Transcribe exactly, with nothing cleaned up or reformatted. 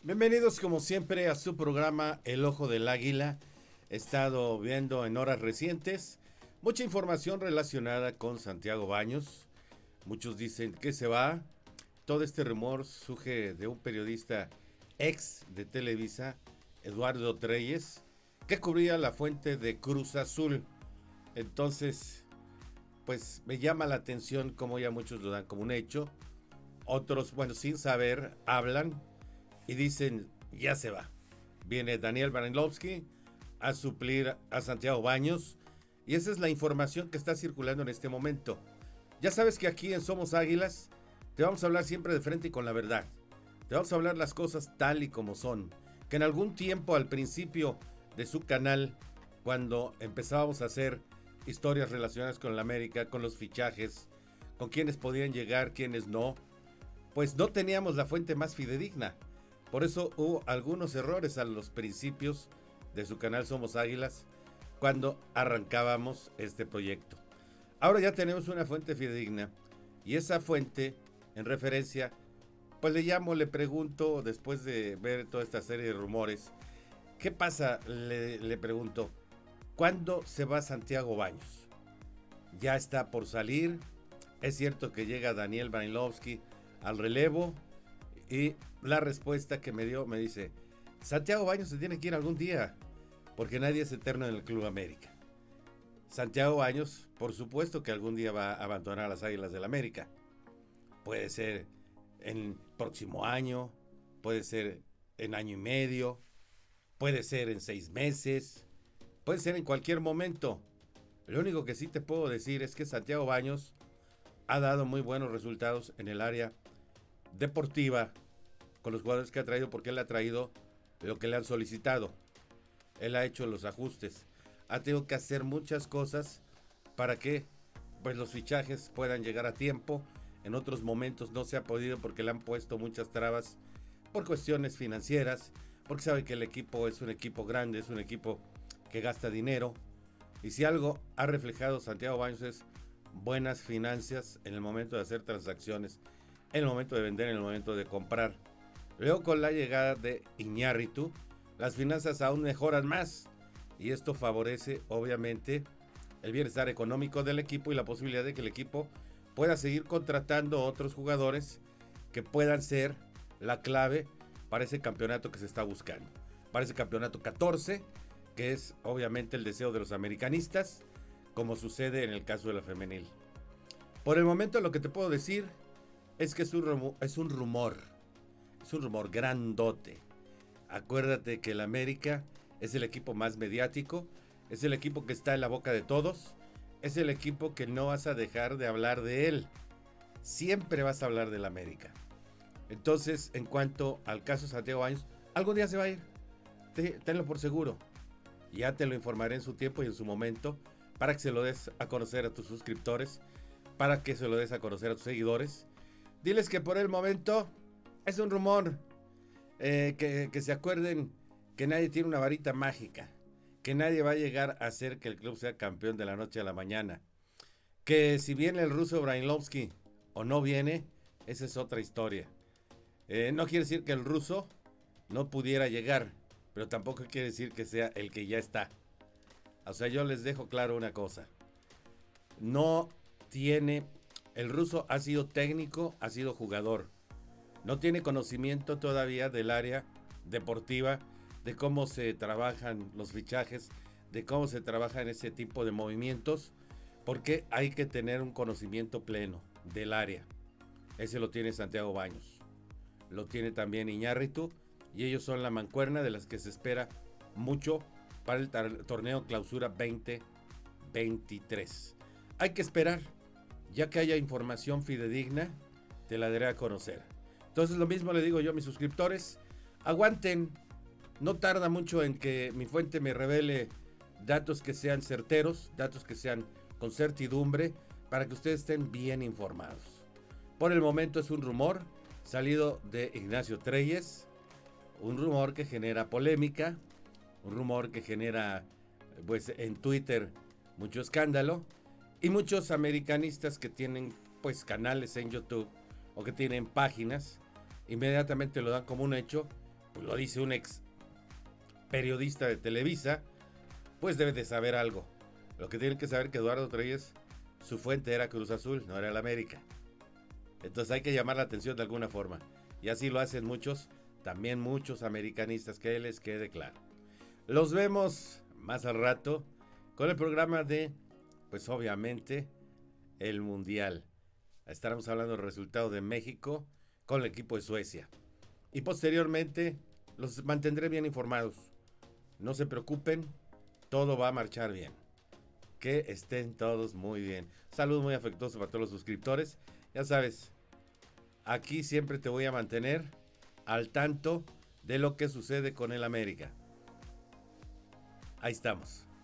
Bienvenidos como siempre a su programa El Ojo del Águila. He estado viendo en horas recientes mucha información relacionada con Santiago Baños. Muchos dicen que se va. Todo este rumor surge de un periodista ex de Televisa, Eduardo Treyes, que cubría la fuente de Cruz Azul. Entonces, pues me llama la atención como ya muchos lo dan como un hecho. Otros, bueno, sin saber, hablan y dicen, ya se va. Viene Daniel Brailovsky a suplir a Santiago Baños. Y esa es la información que está circulando en este momento. Ya sabes que aquí en Somos Águilas te vamos a hablar siempre de frente y con la verdad. Te vamos a hablar las cosas tal y como son. Que en algún tiempo al principio de su canal, cuando empezábamos a hacer historias relacionadas con la América, con los fichajes, con quienes podían llegar, quienes no, pues no teníamos la fuente más fidedigna. Por eso hubo algunos errores a los principios de su canal Somos Águilas cuando arrancábamos este proyecto. Ahora ya tenemos una fuente fidedigna y esa fuente, en referencia, pues le llamo, le pregunto, después de ver toda esta serie de rumores, ¿qué pasa? Le, le pregunto, ¿cuándo se va Santiago Baños? Ya está por salir. Es cierto que llega Daniel Brailovsky al relevo. Y la respuesta que me dio me dice, Santiago Baños se tiene que ir algún día, porque nadie es eterno en el Club América. Santiago Baños, por supuesto que algún día va a abandonar las Águilas del América. Puede ser en el próximo año, puede ser en año y medio, puede ser en seis meses, puede ser en cualquier momento. Lo único que sí te puedo decir es que Santiago Baños ha dado muy buenos resultados en el área deportiva con los jugadores que ha traído, porque él ha traído lo que le han solicitado. Él ha hecho los ajustes, ha tenido que hacer muchas cosas para que pues los fichajes puedan llegar a tiempo. En otros momentos no se ha podido porque le han puesto muchas trabas por cuestiones financieras, porque sabe que el equipo es un equipo grande, es un equipo que gasta dinero, y si algo ha reflejado Santiago Baños es buenas finanzas en el momento de hacer transacciones, en el momento de vender, en el momento de comprar. Luego, con la llegada de Iñárritu, las finanzas aún mejoran más y esto favorece obviamente el bienestar económico del equipo y la posibilidad de que el equipo pueda seguir contratando otros jugadores que puedan ser la clave para ese campeonato que se está buscando, para ese campeonato catorce, que es obviamente el deseo de los americanistas, como sucede en el caso de la femenil. Por el momento lo que te puedo decir es que es un, rumor, es un rumor, es un rumor grandote. Acuérdate que el América es el equipo más mediático, es el equipo que está en la boca de todos, es el equipo que no vas a dejar de hablar de él. Siempre vas a hablar del América. Entonces, en cuanto al caso Santiago Baños, algún día se va a ir, tenlo por seguro. Ya te lo informaré en su tiempo y en su momento, para que se lo des a conocer a tus suscriptores, para que se lo des a conocer a tus seguidores. Diles que por el momento es un rumor, eh, que, que se acuerden que nadie tiene una varita mágica, que nadie va a llegar a hacer que el club sea campeón de la noche a la mañana, que si viene el ruso Brailovsky o no viene, esa es otra historia. Eh, no quiere decir que el ruso no pudiera llegar, pero tampoco quiere decir que sea el que ya está. O sea, yo les dejo claro una cosa, no tiene... El ruso ha sido técnico, ha sido jugador. No tiene conocimiento todavía del área deportiva, de cómo se trabajan los fichajes, de cómo se trabaja en ese tipo de movimientos, porque hay que tener un conocimiento pleno del área. Ese lo tiene Santiago Baños. Lo tiene también Iñárritu, y ellos son la mancuerna de las que se espera mucho para el torneo Clausura veinte veintitrés. Hay que esperar. Ya que haya información fidedigna, te la daré a conocer. Entonces lo mismo le digo yo a mis suscriptores, aguanten, no tarda mucho en que mi fuente me revele datos que sean certeros, datos que sean con certidumbre, para que ustedes estén bien informados. Por el momento es un rumor salido de Ignacio Treyes, un rumor que genera polémica, un rumor que genera pues en Twitter mucho escándalo, y muchos americanistas que tienen pues canales en YouTube o que tienen páginas, inmediatamente lo dan como un hecho pues lo dice un ex periodista de Televisa, pues debe de saber algo. Lo que tienen que saber que Eduardo Treyes, su fuente era Cruz Azul, no era el América. Entonces hay que llamar la atención de alguna forma. Y así lo hacen muchos, también muchos americanistas, que les quede claro. Los vemos más al rato con el programa de, pues obviamente, el Mundial. Estaremos hablando del resultado de México con el equipo de Suecia. Y posteriormente los mantendré bien informados. No se preocupen, todo va a marchar bien. Que estén todos muy bien. Saludos muy afectuosos para todos los suscriptores. Ya sabes, aquí siempre te voy a mantener al tanto de lo que sucede con el América. Ahí estamos.